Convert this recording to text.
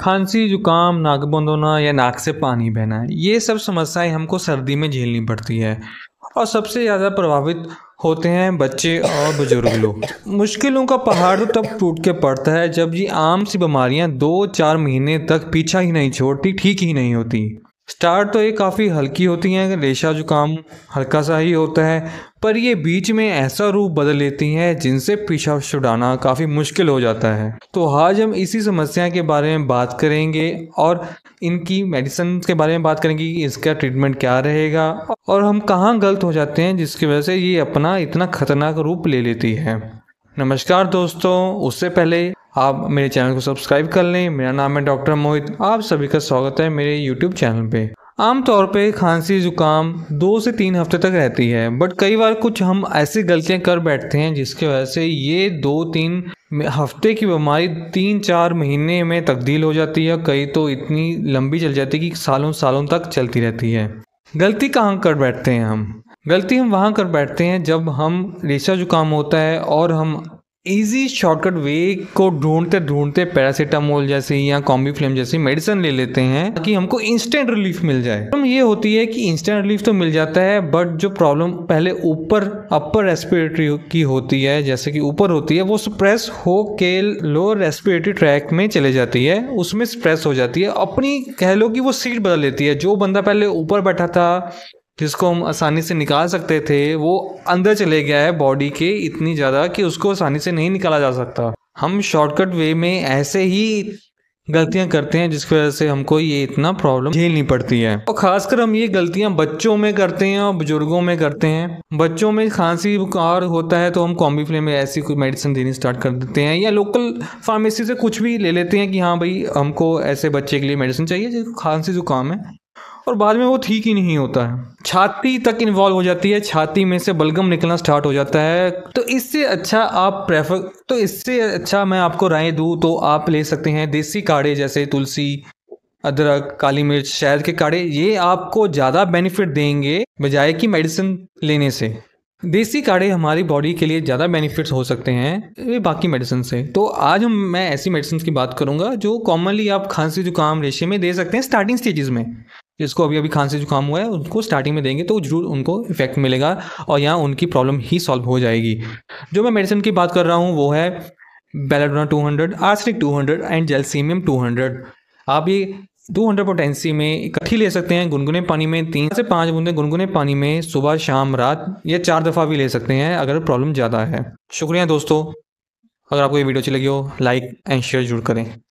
खांसी, जुकाम, नाक बंद होना या नाक से पानी बहना, ये सब समस्याएं हमको सर्दी में झेलनी पड़ती है और सबसे ज़्यादा प्रभावित होते हैं बच्चे और बुजुर्ग लोग। मुश्किलों का पहाड़ तो तब टूट के पड़ता है जब ये आम सी बीमारियां 2-4 महीने तक पीछा ही नहीं छोड़ती, ठीक ही नहीं होती। स्टार्ट तो ये काफ़ी हल्की होती हैं, रेशा जुकाम हल्का सा ही होता है, पर ये बीच में ऐसा रूप बदल लेती हैं जिनसे पीछा छुड़ाना काफ़ी मुश्किल हो जाता है। तो आज हम इसी समस्या के बारे में बात करेंगे और इनकी मेडिसिन के बारे में बात करेंगे कि इसका ट्रीटमेंट क्या रहेगा और हम कहाँ गलत हो जाते हैं जिसकी वजह से ये अपना इतना खतरनाक रूप ले लेती है। नमस्कार दोस्तों, उससे पहले आप मेरे चैनल को सब्सक्राइब कर लें। मेरा नाम है डॉक्टर मोहित, आप सभी का स्वागत है मेरे यूट्यूब चैनल पे। आमतौर पे खांसी जुकाम 2 से 3 हफ्ते तक रहती है, बट कई बार कुछ हम ऐसी गलतियां कर बैठते हैं जिसकी वजह से ये 2-3 हफ्ते की बीमारी 3-4 महीने में तब्दील हो जाती है। कई तो इतनी लंबी चल जाती है कि सालों सालों तक चलती रहती है। गलती कहाँ कर बैठते हैं हम? गलती हम वहाँ कर बैठते हैं जब हम रेशा जुकाम होता है और हम इजी शॉर्टकट वे को ढूंढते ढूंढते पैरासीटामोल जैसी या कॉम्बीफ्लेम जैसी मेडिसिन ले लेते हैं ताकि हमको इंस्टेंट रिलीफ मिल जाए। प्रॉब्लम ये होती है कि इंस्टेंट रिलीफ तो मिल जाता है, बट जो प्रॉब्लम पहले ऊपर अपर रेस्पिरेटरी की होती है, जैसे कि ऊपर होती है, वो स्प्रेस हो के लोअर रेस्पिरेटरी ट्रैक में चले जाती है, उसमें स्प्रेस हो जाती है। अपनी कह लो कि वो सीट बदल लेती है। जो बंदा पहले ऊपर बैठा था जिसको हम आसानी से निकाल सकते थे, वो अंदर चले गया है बॉडी के इतनी ज़्यादा कि उसको आसानी से नहीं निकाला जा सकता। हम शॉर्टकट वे में ऐसे ही गलतियां करते हैं जिसकी वजह से हमको ये इतना प्रॉब्लम झेलनी पड़ती है। और खासकर हम ये गलतियां बच्चों में करते हैं और बुजुर्गों में करते हैं। बच्चों में खांसी बुखार होता है तो हम कॉम्बीफ्लेम में ऐसी कोई मेडिसिन देनी स्टार्ट कर देते हैं या लोकल फार्मेसी से कुछ भी ले लेते हैं कि हाँ भाई हमको ऐसे बच्चे के लिए मेडिसिन चाहिए जो खांसी जुकाम है, और बाद में वो ठीक ही नहीं होता है। छाती तक इन्वॉल्व हो जाती है, छाती में से बलगम निकलना स्टार्ट हो जाता है। तो इससे अच्छा मैं आपको राय दूँ तो आप ले सकते हैं देसी काढ़े जैसे तुलसी, अदरक, काली मिर्च, शहद के काढ़े। ये आपको ज़्यादा बेनिफिट देंगे बजाय कि मेडिसिन लेने से। देसी काढ़े हमारी बॉडी के लिए ज़्यादा बेनिफिट्स हो सकते हैं बाकी मेडिसिन से। तो आज मैं ऐसी मेडिसिन की बात करूंगा जो कॉमनली आप खांसी जुकाम रेशे में दे सकते हैं स्टार्टिंग स्टेजेस में। जिसको अभी अभी खांसी जुकाम हुआ है उनको स्टार्टिंग में देंगे तो जरूर उनको इफेक्ट मिलेगा और यहाँ उनकी प्रॉब्लम ही सॉल्व हो जाएगी। जो मैं मेडिसिन की बात कर रहा हूँ वो है बेलाडोना 200, आर्सेनिक 200 एंड जेलसीमियम 200। आप ये 200 पोटेंसी में इकट्ठी ले सकते हैं गुनगुने पानी में, 3 से 5 बूंदे गुनगुने पानी में सुबह शाम रात, या 4 दफ़ा भी ले सकते हैं अगर प्रॉब्लम ज़्यादा है। शुक्रिया दोस्तों, अगर आपको ये वीडियो अच्छी लगी हो लाइक एंड शेयर जरूर करें।